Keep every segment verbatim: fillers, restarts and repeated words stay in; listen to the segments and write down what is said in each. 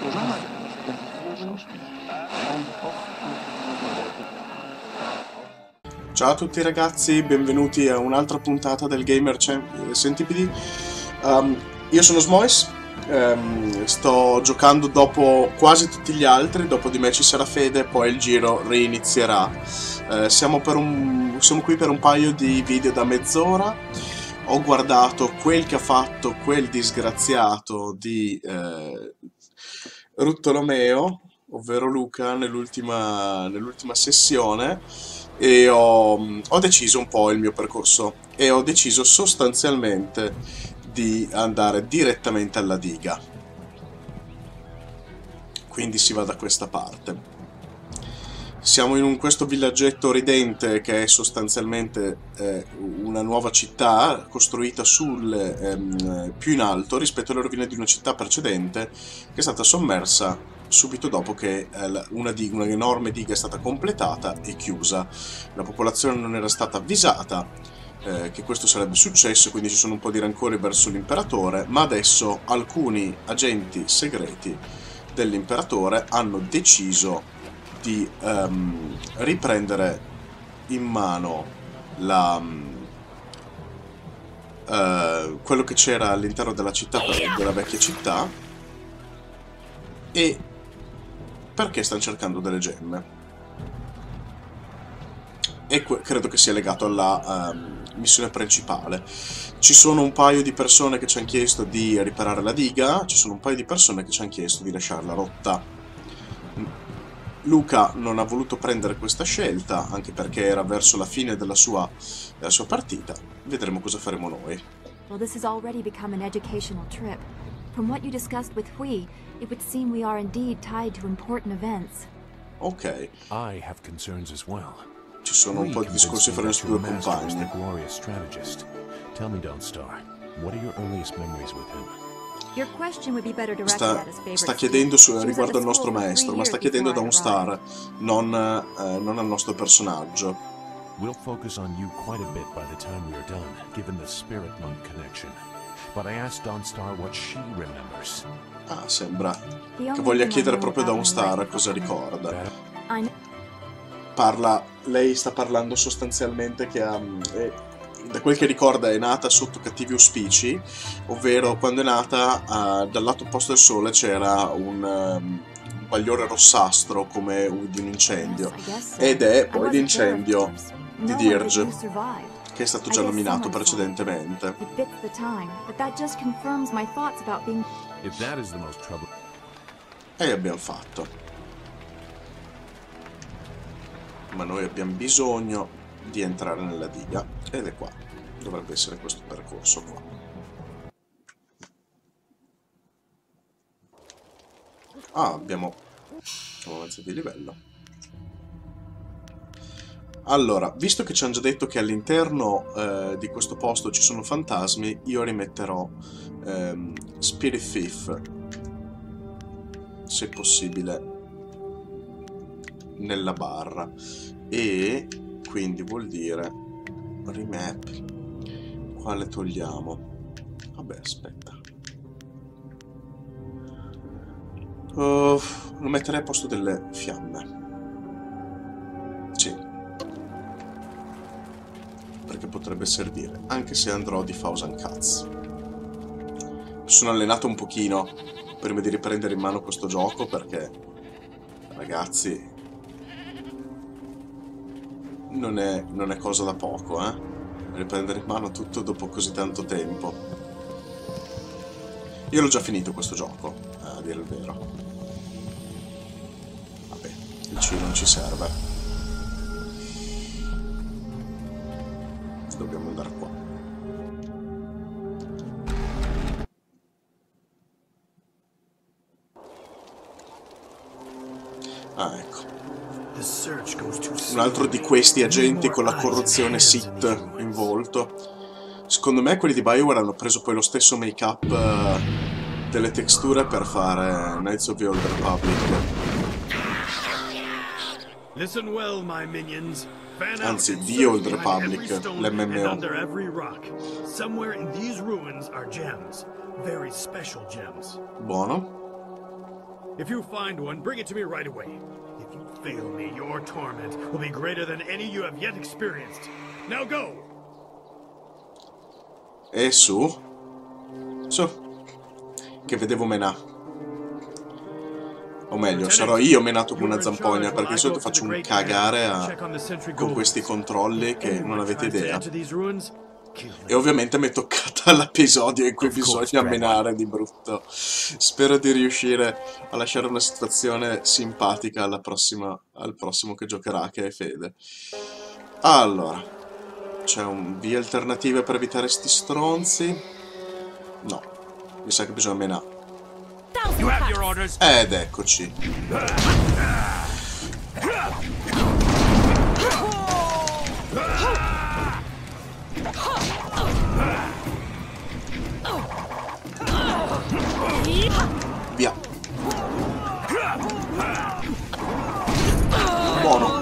Ciao a tutti ragazzi, benvenuti a un'altra puntata del Gamer Centipede. Um, io sono Smois, um, sto giocando dopo quasi tutti gli altri, dopo di me ci sarà Fede, poi il giro reinizierà. Uh, siamo, per un, siamo qui per un paio di video da mezz'ora. Ho guardato quel che ha fatto quel disgraziato di eh, Ruttolomeo, ovvero Luca, nell'ultima nell'ultima sessione, e ho, ho deciso un po' il mio percorso e ho deciso sostanzialmente di andare direttamente alla diga. Quindi si va da questa parte. Siamo in un, questo villaggetto ridente che è sostanzialmente eh, una nuova città costruita sul, ehm, più in alto rispetto alle rovine di una città precedente che è stata sommersa subito dopo che eh, una, diga, una enorme diga è stata completata e chiusa. La popolazione non era stata avvisata eh, che questo sarebbe successo, quindi ci sono un po' di rancore verso l'imperatore, ma adesso alcuni agenti segreti dell'imperatore hanno deciso di um, riprendere in mano la, um, uh, quello che c'era all'interno della città, della vecchia città, e perché stanno cercando delle gemme. E credo che sia legato alla um, missione principale. Ci sono un paio di persone che ci hanno chiesto di riparare la diga, ci sono un paio di persone che ci hanno chiesto di lasciarla rotta. Luca non ha voluto prendere questa scelta, anche perché era verso la fine della sua, della sua partita. Vedremo cosa faremo noi. Well, this has already become an educational trip. From what you discussed with Hui, it would seem we are indeed tied to important events. Ok. I have concerns as well. Ci sono un po' di discorsi fra i nostri due compagni. Tell me, Dawnstar, what are your earliest memories with him? Your question would be better directed Sta, at his favorite sta chiedendo su, student. riguardo al nostro She was at the maestro, school ma for sta three chiedendo years da un before I star, arrived. non, eh, non al nostro personaggio. We'll focus on you quite a bit by the time we are done, given the Spirit Monk connection. But I asked Dawnstar what she remembers. Ah, sembra che voglia chiedere proprio da un star cosa ricorda. Parla, lei sta parlando sostanzialmente che ha... Eh, da quel che ricorda è nata sotto cattivi auspici, ovvero quando è nata uh, dal lato opposto del sole c'era un, um, un bagliore rossastro come un, di un incendio, ed è poi l'incendio di Dirge, che è stato già nominato precedentemente. E abbiamo fatto. Ma noi abbiamo bisogno di entrare nella diga, ed è qua. Dovrebbe essere questo percorso qua. Ah, abbiamo un mezzo di livello. Allora, visto che ci hanno già detto che all'interno eh, di questo posto ci sono fantasmi, io rimetterò ehm, Spirit Thief, se possibile, nella barra. E quindi vuol dire remap. Quale togliamo? Vabbè, aspetta. Uh, lo metterei a posto delle fiamme. Sì. Perché potrebbe servire. Anche se andrò di Thousand Cuts. Mi sono allenato un pochino prima di riprendere in mano questo gioco, perché, ragazzi, non è, non è cosa da poco, eh? Riprendere in mano tutto dopo così tanto tempo. Io l'ho già finito questo gioco, a dire il vero. Vabbè, il C non ci serve. Dobbiamo andare qua. Ah, ecco. Un altro di questi agenti con la corruzione Sith in volto. Secondo me quelli di BioWare hanno preso poi lo stesso make-up uh, delle texture per fare Knights of the Old Republic. Anzi, The Old Republic, l'M M O. Buono. If you find one, bring it to me right away. If you fail me, your torment will be greater than any you have yet experienced. Now go! E su? Su. Che vedevo menà. O meglio, sarò io menato con una zampogna, perché di solito faccio un cagare a... con questi controlli che non avete idea. E ovviamente mi è toccata l'episodio in cui bisogna menare di brutto. Spero di riuscire a lasciare una situazione simpatica alla prossima, al prossimo che giocherà, che è Fede. Allora, c'è un vie alternative per evitare sti stronzi? No, mi sa che bisogna menare. Ed eccoci. Via. Buono.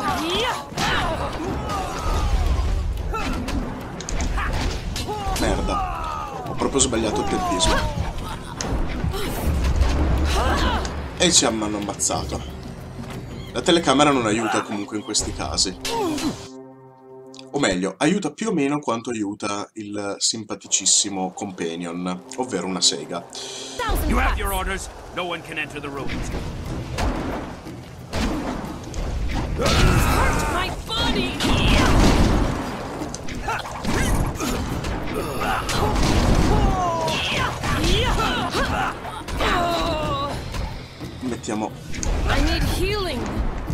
Merda. Ho proprio sbagliato il tempismo. E ci hanno ammazzato. La telecamera non aiuta comunque in questi casi. O meglio, aiuta più o meno quanto aiuta il simpaticissimo companion, ovvero una sega. You have your orders. No one can enter the ruins. Hurt my body. Mettiamo... I need healing.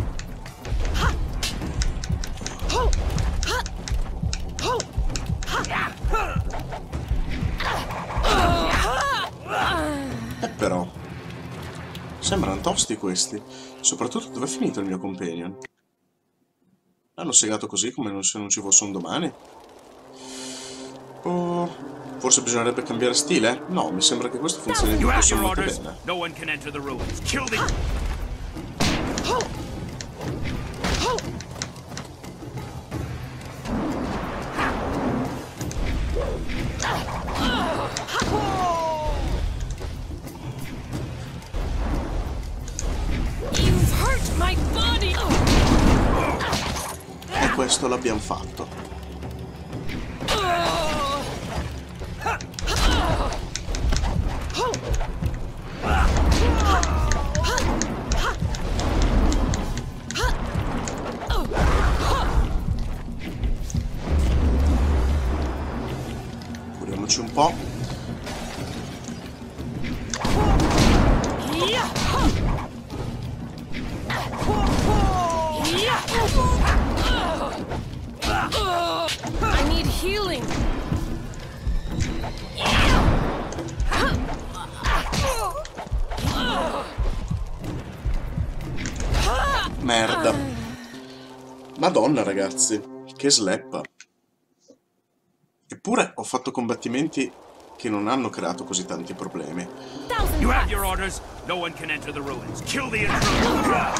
Eh però... sembrano tosti questi. Soprattutto dove è finito il mio companion? L'hanno segato così come se non ci fosse un domani? Oh... Forse bisognerebbe cambiare stile? No, mi sembra che questo funzioni di tutto sommato bene. No one can enter the ruins. Kill the... You've hurt my body. E questo l'abbiamo fatto. Curiamoci un po'. I need healing. Merda. Madonna ragazzi, che sleppa. Eppure ho fatto combattimenti che non hanno creato così tanti problemi. You have your orders. No one can enter the ruins. Kill the intruder.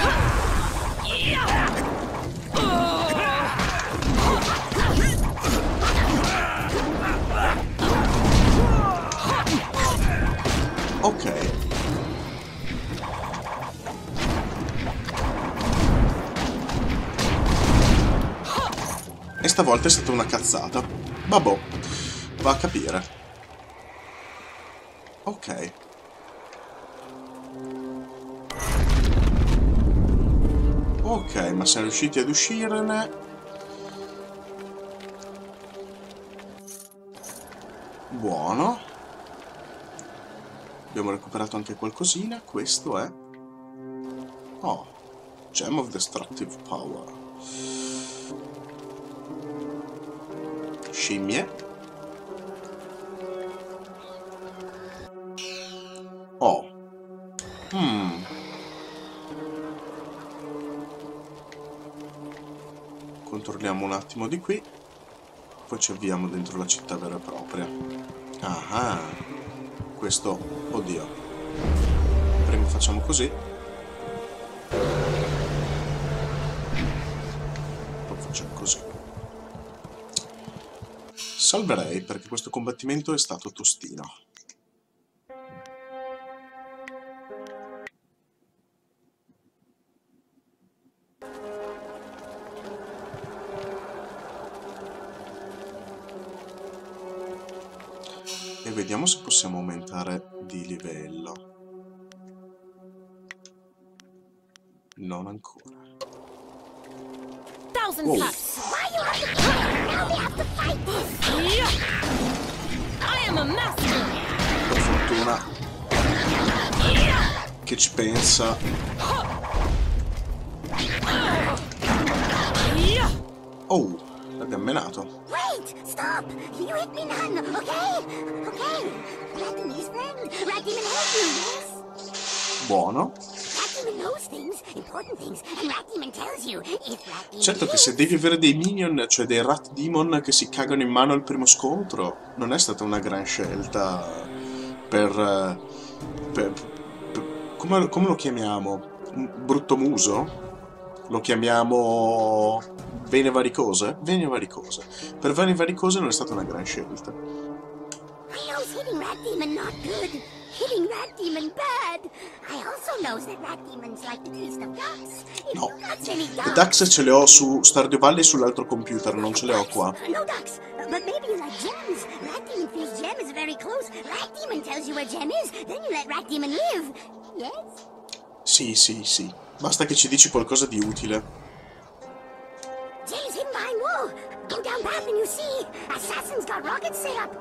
Ok. E stavolta è stata una cazzata. Vabbò, va a capire. Ok. Ok, ma siamo riusciti ad uscirne. Buono. Abbiamo recuperato anche qualcosina. Questo è... Oh, Gem of Destructive Power. Scimmie. Oh. Hmm. Controlliamo un attimo di qui. Poi ci avviamo dentro la città vera e propria. Ah, questo... Oddio. Prima facciamo così. Poi facciamo così. Salverei perché questo combattimento è stato tostino. vediamo se possiamo aumentare di livello. Non ancora. Thousand Oh. cuts. I am a master. Per fortuna che ci pensa. Oh, l'abbiamo menato. Wait! Stop! You hit me none, okay? Okay. Rat Demon is friend. Rat Demon help you, yes? Buono. Rat Demon knows things, important things, and Rat Demon tells you. If Rat Demon Certo che se devi avere dei minion, cioè dei rat demon che si cagano in mano al primo scontro, non è stata una gran scelta per... eh, per, per come, come lo chiamiamo? Un brutto muso? Lo chiamiamo vene varicose? Vene varicose. Per vene varicose non è stata una gran scelta. I knows hitting Rat Demon not good. Hitting Rat Demon bad. I also knows that Rat Demons like the taste of ducks. If No. you got any Le ducks... Dax ce le ho su Stardew Valley sull'altro computer, non ce le ho qua. No ducks, but maybe you like gems. Rat Demon feels gem is very close. Rat Demon tells you where gem is, then you let Rat Demon live. Yes? Sì, sì, sì. Basta che ci dici qualcosa di utile. Gem is hidden behind wall. Go down path and you see. Assassin's got rockets set up.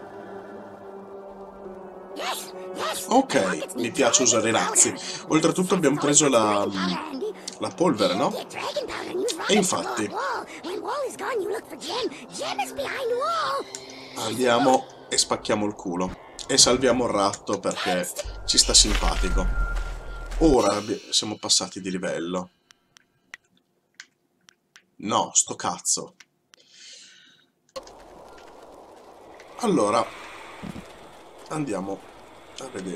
Yes, yes. Ok, Rockets mi need piace usare i dragon razzi. powder. Oltretutto abbiamo preso la, Dragon powder, Andy. la polvere, no? Get dragon powder and use E rockets infatti, to blow up wall. When wall is gone, you look for gem. Gem is behind wall. andiamo e spacchiamo il culo. E salviamo il ratto perché ci sta simpatico. Ora abbi- siamo passati di livello. No, sto cazzo. Allora, andiamo a vedere.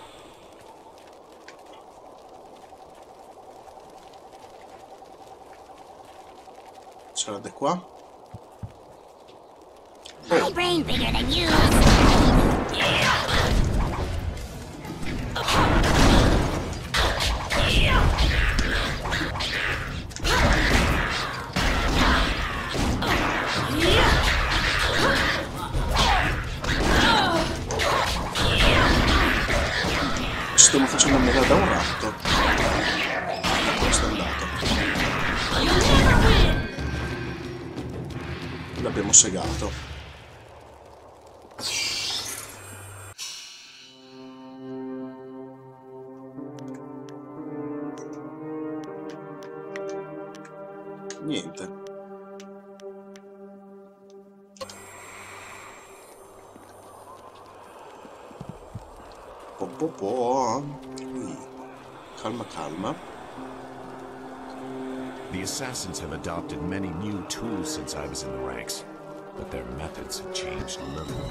C'era di qua. My brain bigger than you. Ci stiamo facendo mega da un ratto. Questo è andato. L'abbiamo segato. Niente. Po po po. Ui. Calma, calma. The assassins have adopted many new tools since I was in the ranks, but their methods have changed little.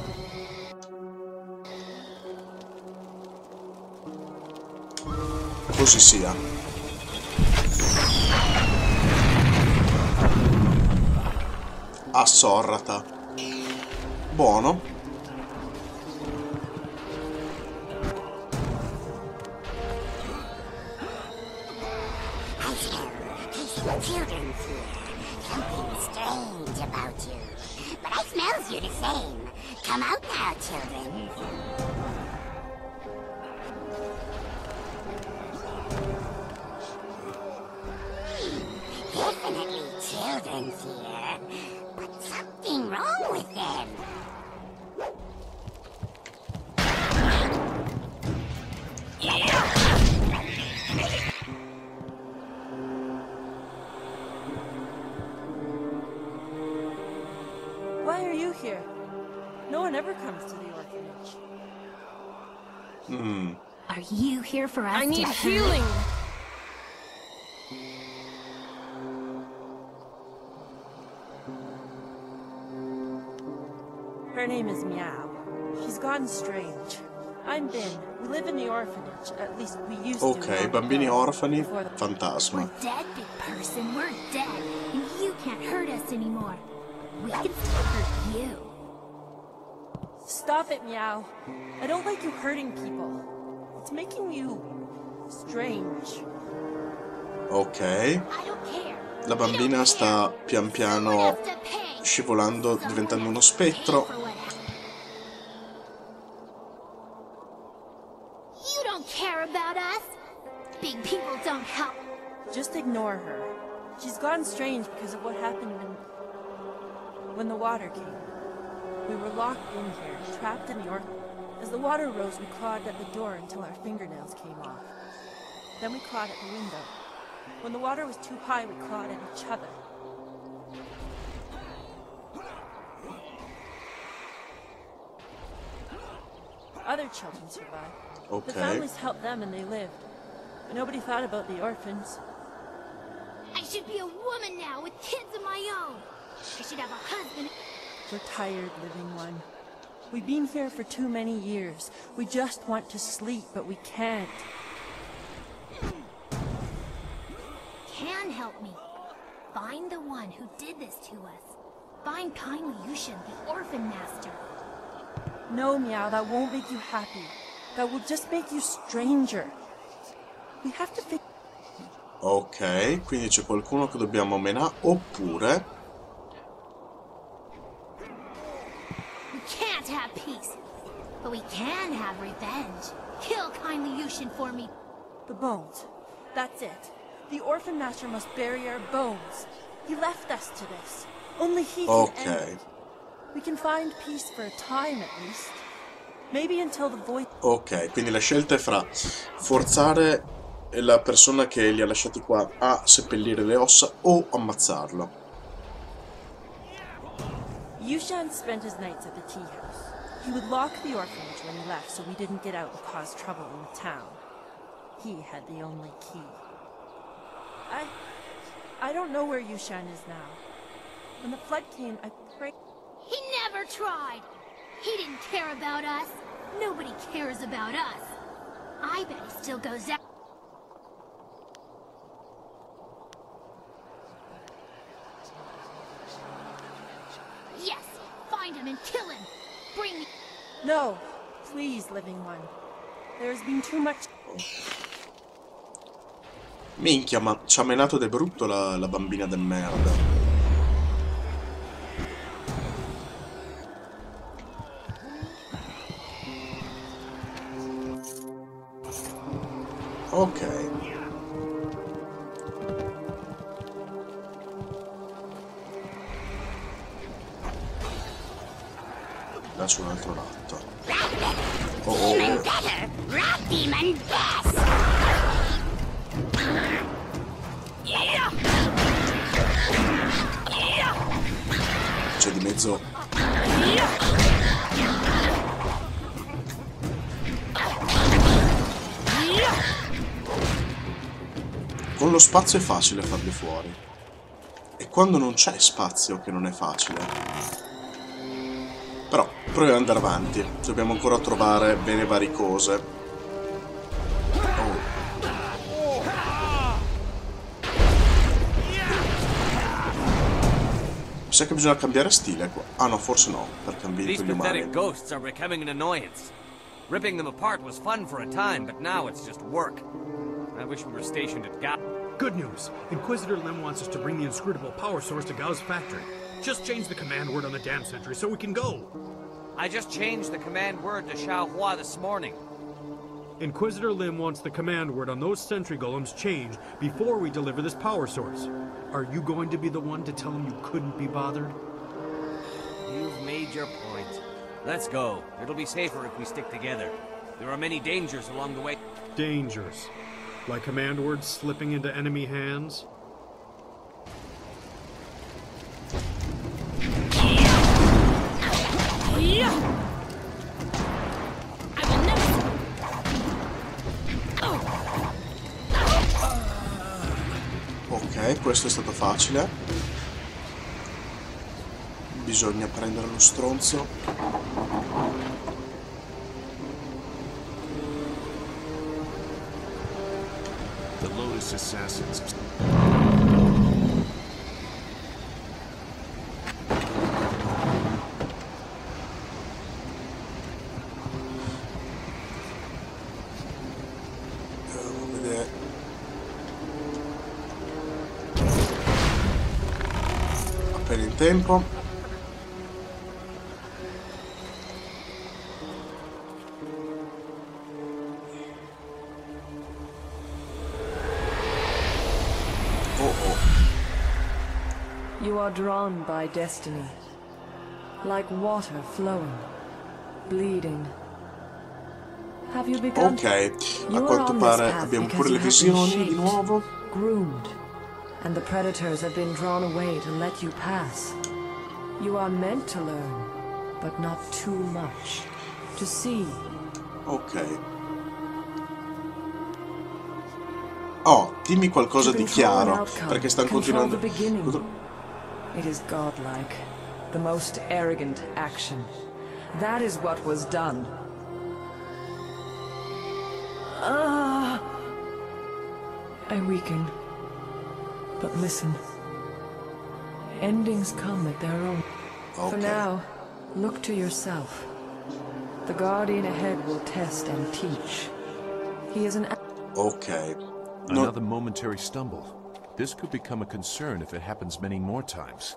Così sia. Assorrata. Buono. I smell, I smell children here. Something strange about you. But I smells you the same. Come out now, children. Definitely children's here. But something wrong with them. Why are you here? No one ever comes to the orphanage. Mm. Are you here for us I need to- healing. Her name is Meow. She's gone strange. I'm Ben. We live in the orphanage. At least we used to. Ok, long bambini ago, orfani, before the- fantasma. We're dead, big person. We're dead. And you can't hurt us anymore. We can still hurt you. Stop it, Meow. I don't like you hurting people. It's making you strange. Ok. I don't care. La bambina sta pian piano scivolando, diventando uno spettro. don't care about us. Big people don't help. Just ignore her. She's gone strange because of what happened when... when the water came. We were locked in here, trapped in the orphan. As the water rose, we clawed at the door until our fingernails came off. Then we clawed at the window. When the water was too high, we clawed at each other. Other children survived. Ok. The families helped them and they lived. But nobody thought about the orphans. I should be a woman now with kids of my own. I should have a husband. We're tired, living one. We've been here for too many years. We just want to sleep, but we can't. Can help me. Find the one who did this to us. Find kindly Yushin, the orphan master. No, Meow, that won't make you happy. That will just make you stranger. We have to fix... Ok, quindi c'è qualcuno che dobbiamo menare, oppure... We can't have peace, but we can have revenge. Kill kindly Yushin for me. The bones. That's it. The orphan master must bury our bones. He left us to this. Only he can Ok. end it. We can find peace for a time at least. Maybe until the void... Ok, quindi la scelta è fra forzare la persona che li ha lasciati qua a seppellire le ossa o ammazzarlo. Yushan spent his nights at the tea house. He would lock the orphanage when he left so we didn't get out and cause trouble in the town. He had the only key. I... I don't know where Yushan is now. When the flood came, I prayed... He never tried. He didn't care about us. Nobody cares about us. I bet he still goes out. Yes, find him and kill him. Bring me. No, please, living one. There's been too much... Minchia, ma ci ha menato de brutto la, la bambina de merda. Ok. Lascio un altro ratto. Oh, oh. Demon better! Rat demon best! C'è di mezzo. Con lo spazio è facile farli fuori. E quando non c'è spazio che non è facile. Però proviamo ad andare avanti. Dobbiamo ancora trovare bene varie cose. Oh. Mi sa che bisogna cambiare stile qua. Ah no, forse no, perché hanno vinto These gli umani. pathetic ghosts are becoming an annoyance. Ripping them apart was fun for a time, but now it's just work. I wish we were stationed at Gao. Good news. Inquisitor Lim wants us to bring the inscrutable power source to Gao's factory. Just change the command word on the dam sentry so we can go. I just changed the command word to Xiaohua this morning. Inquisitor Lim wants the command word on those sentry golems changed before we deliver this power source. Are you going to be the one to tell him you couldn't be bothered? You've made your point. Let's go. It'll be safer if we stick together. There are many dangers along the way. Dangers. Like command words slipping into enemy hands? Ok, questo è stato facile. Bisogna prendere lo stronzo. The Lotus Assassins. Andiamo a vedere. Appena in tempo. You are drawn by destiny, like water flowing, bleeding. Have you begun? Ok, a quanto pare abbiamo pure le visioni di nuovo. Groomed, and the predators have been drawn away to let you pass. You are meant to learn, but not too much. To see. Ok. Oh, dimmi qualcosa di chiaro, perché stanno continuando. It is godlike, the most arrogant action. That is what was done. Ah, I weaken. But listen. Endings come at their own. Okay. For now, look to yourself. The guardian ahead will test and teach. He is an... Ok. No. Another momentary stumble. This could become a concern if it happens many more times.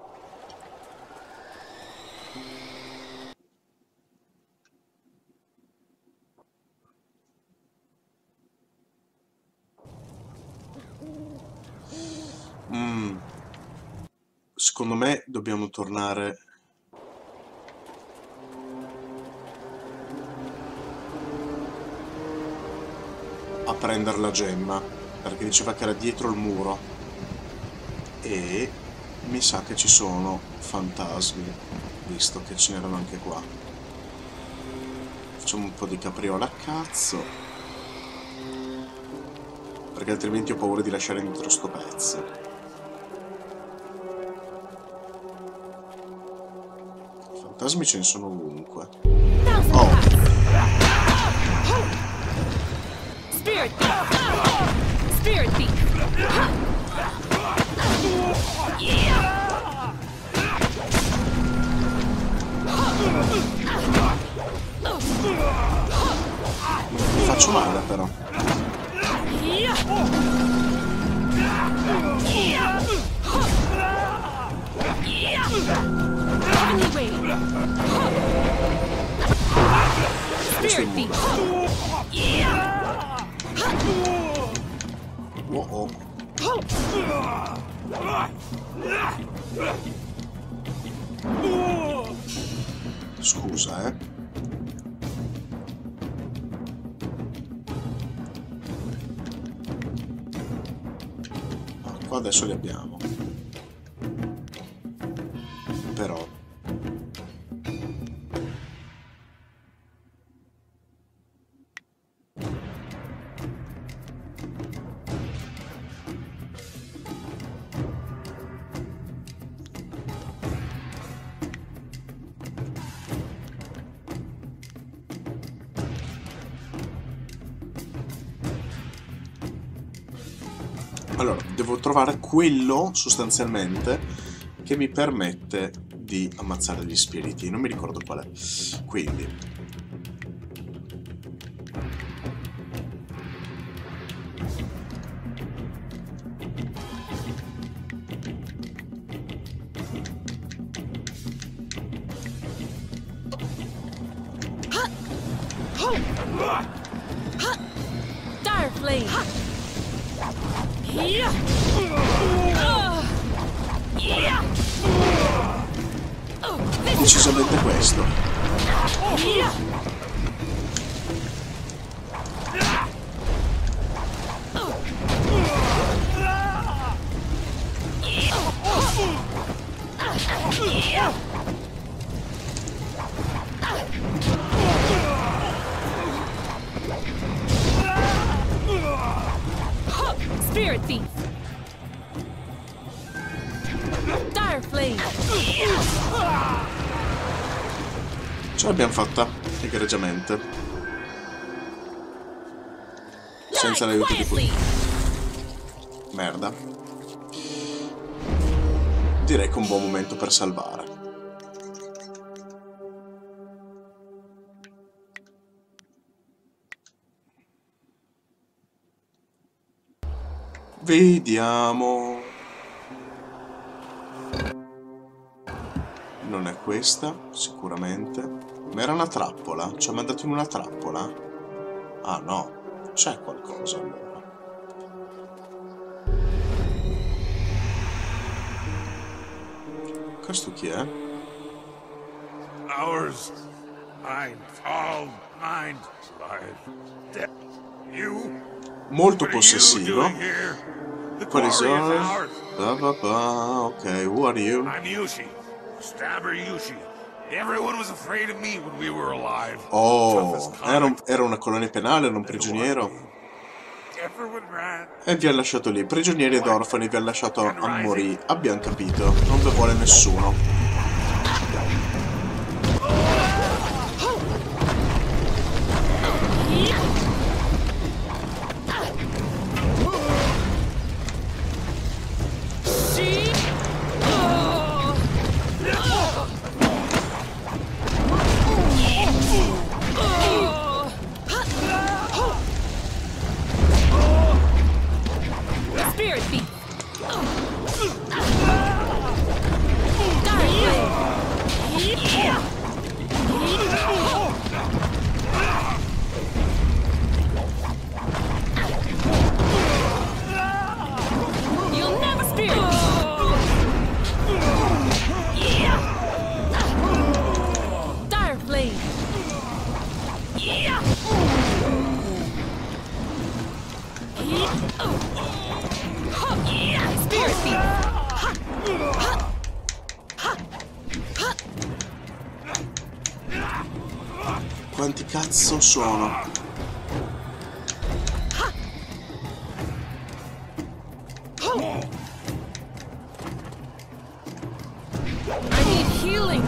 Mm. Secondo me dobbiamo tornare a prendere la gemma, perché diceva che era dietro il muro e mi sa che ci sono fantasmi, visto che ce n'erano anche qua. Facciamo un po' di capriola a cazzo, perché altrimenti ho paura di lasciare indietro sto pezzo. Fantasmi ce ne sono ovunque. Oh! Spirit thief! Spirit thief! Mi faccio male però. Spirit thief! Oh oh. Scusa, eh. Ah, qua adesso li abbiamo. Però allora, devo trovare quello, sostanzialmente, che mi permette di ammazzare gli spiriti. Non mi ricordo qual è. Quindi... Dire flame! Decisamente questo. Spirit thief! Dire flame! Ce l'abbiamo fatta egregiamente. Senza l'aiuto di qui. Merda. Direi che è un buon momento per salvare. Vediamo. Non è questa, sicuramente. Ma era una trappola? Ci ha mandato in una trappola? Ah no, c'è qualcosa allora. Questo chi è? Ours. Mine. All mine. Life. You. Molto possessivo. Quali sono? Ba ba ba. Ok, who are you? I'm Yushi. Stabber Yushi. Everyone was afraid of me when we were alive. Oh, era, un, era una colonia penale, non prigioniero. E vi ha lasciato lì, prigionieri ed orfani, vi ha lasciato a morire. Abbiamo capito, non vi vuole nessuno. Quanti cazzo sono? I need healing.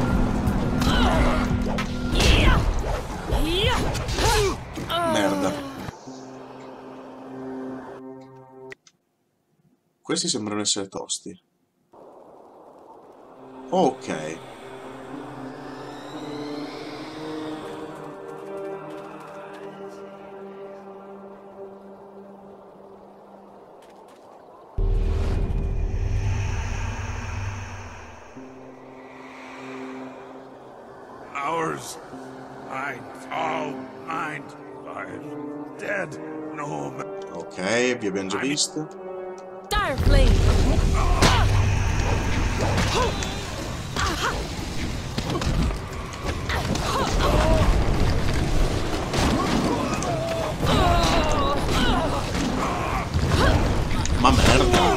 Merda. Questi sembrano essere tosti. Ok. Ours. Mine. All mine. Life. Dead. No. Ok, vi abbiamo già visto. Dire Flame. Ma merda.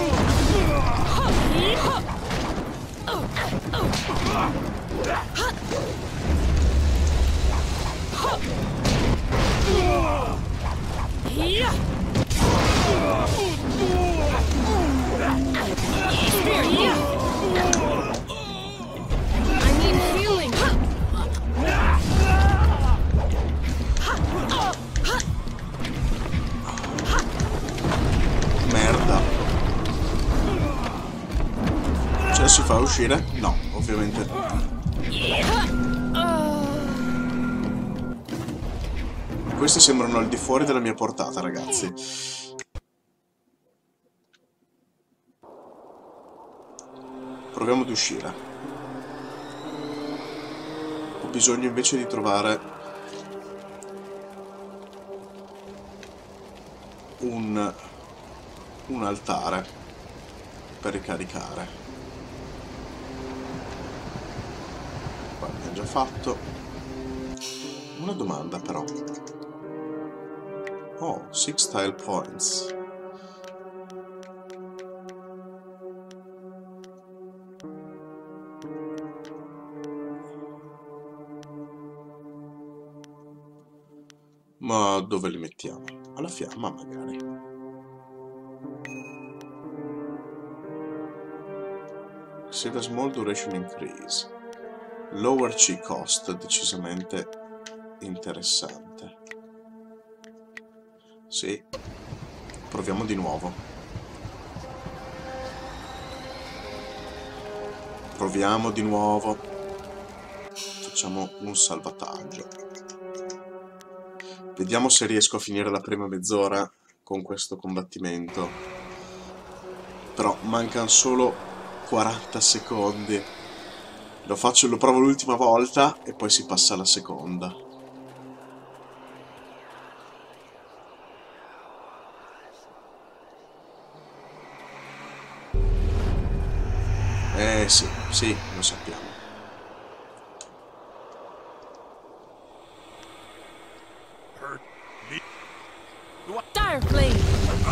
I need healing. Merda. Cioè si fa uscire? No, ovviamente no. Questi sembrano al di fuori della mia portata, ragazzi. Proviamo ad uscire. Ho bisogno invece di trovare un, un altare per ricaricare. Qua l'abbiamo già fatto. Una domanda però. Oh, six tile points. Ma dove li mettiamo? Alla fiamma magari. Save a small duration increase. Lower C cost, decisamente interessante. Sì. Proviamo di nuovo. Proviamo di nuovo. Facciamo un salvataggio. Vediamo se riesco a finire la prima mezz'ora con questo combattimento. Però mancano solo quaranta secondi. Lo faccio, lo provo l'ultima volta e poi si passa alla seconda. Eh sì, sì, lo sappiamo. Dire Flame!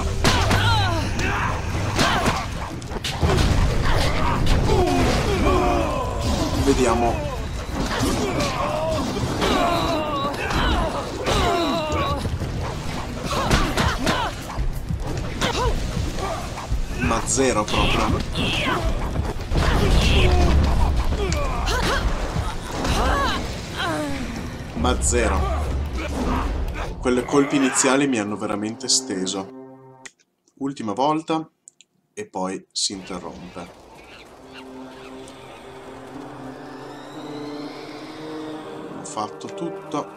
Vediamo. Ma zero proprio. Ma zero. Quelle colpi iniziali mi hanno veramente steso. Ultima volta e poi si interrompe. Ho fatto tutto.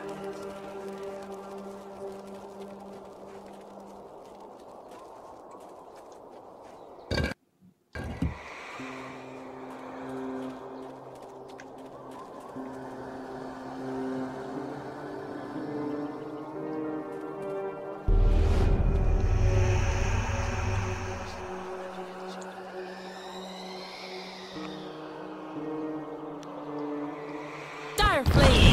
Dire Flame!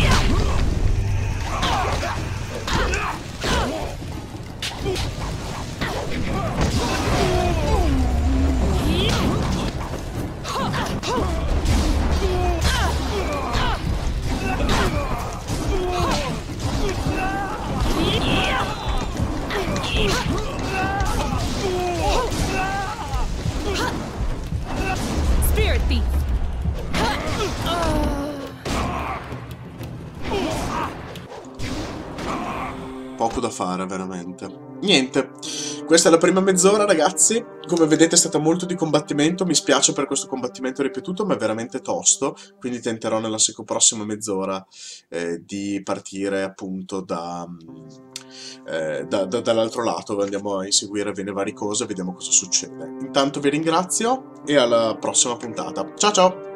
Spirit Thief! Poco da fare, veramente. Niente, questa è la prima mezz'ora, ragazzi. Come vedete è stato molto di combattimento. Mi spiace per questo combattimento ripetuto, ma è veramente tosto. Quindi tenterò nella prossima mezz'ora eh, di partire appunto da, eh, da, da, dall'altro lato. Andiamo a inseguire bene varie cose e vediamo cosa succede. Intanto vi ringrazio e alla prossima puntata. Ciao ciao!